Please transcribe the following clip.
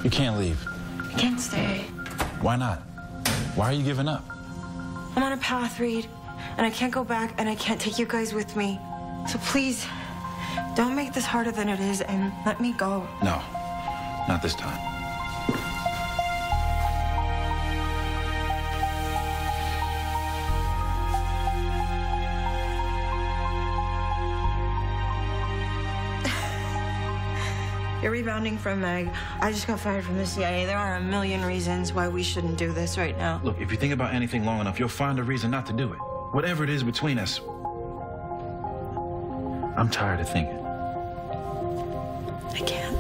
You can't leave. I can't stay. Why not? Why are you giving up? I'm on a path, Reade, and I can't go back, and I can't take you guys with me. So please, don't make this harder than it is, and let me go. No, not this time. You're rebounding from Meg. I just got fired from the CIA. There are a million reasons why we shouldn't do this right now. Look, if you think about anything long enough, you'll find a reason not to do it. Whatever it is between us. I'm tired of thinking. I can't.